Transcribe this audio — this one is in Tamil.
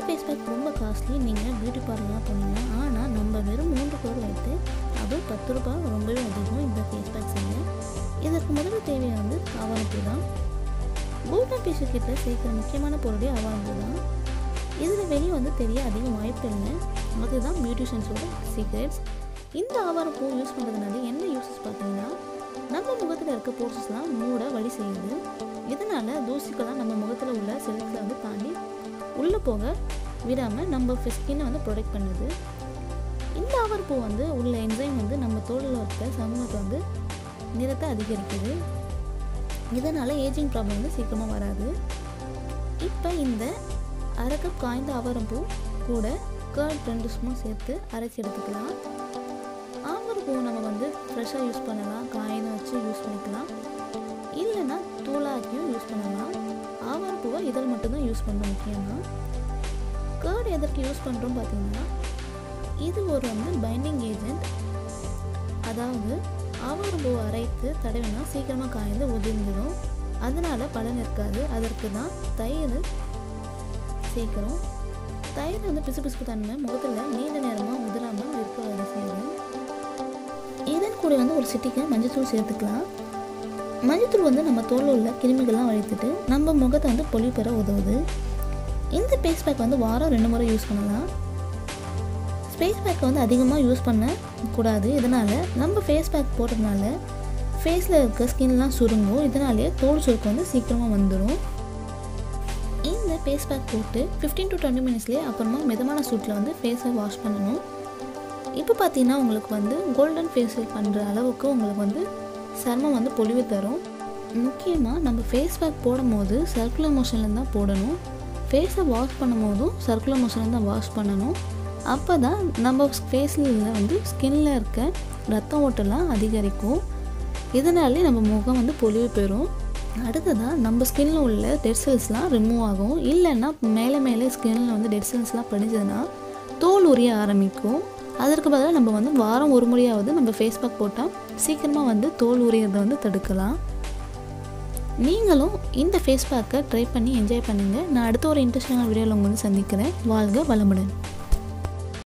ஃபேஸ் பேக் ரொம்ப காஸ்ட்லி. நீங்கள் பியூட்டி பார்லர்லாம் போனீங்கன்னா. ஆனால் நம்ம வெறும் 3 கோர் வைத்து அது 10 ரூபாய் ரொம்பவே அதிகம் இந்த ஃபேஸ் பேக் செய்ய. இதற்கு முதல்ல தேவையானது ஆவாரம்பூ தான். கோல்டன் ஃபேஷியல் கிட்ட சேர்க்குற முக்கியமான பொருளே ஆவாரம்பூ தான். இதில் வெளியே வந்து தெரிய அதிகம் வாய்ப்பு இல்லை. அதுதான் பியூட்டிஷியன்ஸோட சீக்ரெட்ஸ். இந்த ஆவாரம்பூ யூஸ் பண்ணுறதுனால என்ன யூஸஸ் பார்த்தீங்கன்னா, நம்ம முகத்தில் இருக்க போர்சஸ்லாம் மூட வழி செய்யுது. இதனால் தூசிக்கெல்லாம் நம்ம முகத்தில் உள்ள செல்ஸை வந்து தாண்டி உள்ளே போக விடாமல் நம்ம ஸ்கின்னை வந்து ப்ரொடெக்ட் பண்ணுது. இந்த ஆவாரம்பூ வந்து உள்ள என்சைம் வந்து நம்ம தோலில் இருக்க சருமத்தை வந்து நிறத்தை அதிகரிக்குது. இதனால் ஏஜிங் ப்ராப்ளம் வந்து சீக்கிரமாக வராது. இப்போ இந்த அரை கப் காய்ந்த ஆவாரம்பூ கூட கர்ட் 2 ஸ்பூன் சேர்த்து அரைச்சி எடுத்துக்கலாம். ஆவாரம்பூ நம்ம வந்து ஃப்ரெஷ்ஷாக யூஸ் பண்ணலாம், காயின்னு வச்சு யூஸ் பண்ணிக்கலாம், இல்லைன்னா தூளாக்கியும் யூஸ் பண்ணலாம். ஆவாரம்பூவை இதில் மட்டும்தான் யூஸ் பண்ணுறோம். முக்கியமாக கர்ட் எதற்கு யூஸ் பண்ணுறோம் பார்த்தீங்கன்னா, இது ஒரு வந்து பைண்டிங் ஏஜென்ட். அதாவது ஆவாரம்பூவை அரைத்து தடவினா சீக்கிரமாக காய்ந்து உதிர்ந்துடும். அதனால் பலன் இருக்காது. அதற்கு தான் தயிர் சேர்க்குறோம். தயிர் வந்து பிசுபிசுப்பு தன்மை முகத்தில் நீண்ட நேரமாக உதிராமல் இருக்க வரை செய்யும். இதன் கூட வந்து ஒரு சிட்டிக்கு மஞ்சத்தூள் சேர்த்துக்கலாம். மஞ்சத்தூள் வந்து நம்ம தோலில் உள்ள கிருமிகள்லாம் வழித்துட்டு நம்ம முகத்தை வந்து பொலிவு பெற உதவுது. இந்த ஃபேஸ் பேக் வந்து வாரம் 2 முறை யூஸ் பண்ணலாம். ஃபேஸ் பேக்கை வந்து அதிகமாக யூஸ் பண்ணக்கூடாது. இதனால் நம்ம ஃபேஸ் பேக் போடுறதுனால ஃபேஸில் இருக்க ஸ்கின்லாம் சுருங்கும். இதனாலே தோல் சுருக்கம் வந்து சீக்கிரமாக வந்துடும். இந்த ஃபேஸ் பேக் போட்டு 15 to 20 மினிட்ஸ்லேயே அப்புறமா மிதமான சூட்டில் வந்து ஃபேஸை வாஷ் பண்ணணும். இப்போ பார்த்தீங்கன்னா உங்களுக்கு வந்து கோல்டன் ஃபேஷியல் பண்ணுற அளவுக்கு உங்களுக்கு வந்து சருமம் வந்து பொலிவு தரும். முக்கியமாக நம்ம ஃபேஸ் பேக் போடும் போது சர்க்குலர் மோஷன்லேருந்து தான் போடணும். ஃபேஸை வாஷ் பண்ணும் போதும் சர்க்குலர் மோஷன்லேருந்து தான் வாஷ் பண்ணணும். அப்போ தான் நம்ம ஃபேஸில் வந்து ஸ்கின்னில் இருக்க ரத்த ஓட்டெல்லாம் அதிகரிக்கும். இதனாலே நம்ம முகம் வந்து பொலிவு பெறும். அடுத்ததாக நம்ம ஸ்கின்னில் உள்ள டெட் செல்ஸ்லாம் ரிமூவ் ஆகும். இல்லைன்னா மேலே ஸ்கின்னில் வந்து டெட் செல்ஸ்லாம் படிஞ்சதுன்னா தோல் உரிய ஆரம்பிக்கும். அதற்கு பதிலாக நம்ம வந்து வாரம் 1 முறையாவது நம்ம ஃபேஸ் பேக் போட்டால் சீக்கிரமாக வந்து தோல் உரியதை வந்து தடுக்கலாம். நீங்களும் இந்த ஃபேஸ் பேக்கை ட்ரை பண்ணி என்ஜாய் பண்ணுங்கள். நான் அடுத்த ஒரு இன்ட்ரெஸ்டிங்கான வீடியோவில் உங்களை வந்து சந்திக்கிறேன். வாழ்க வளமுடன்.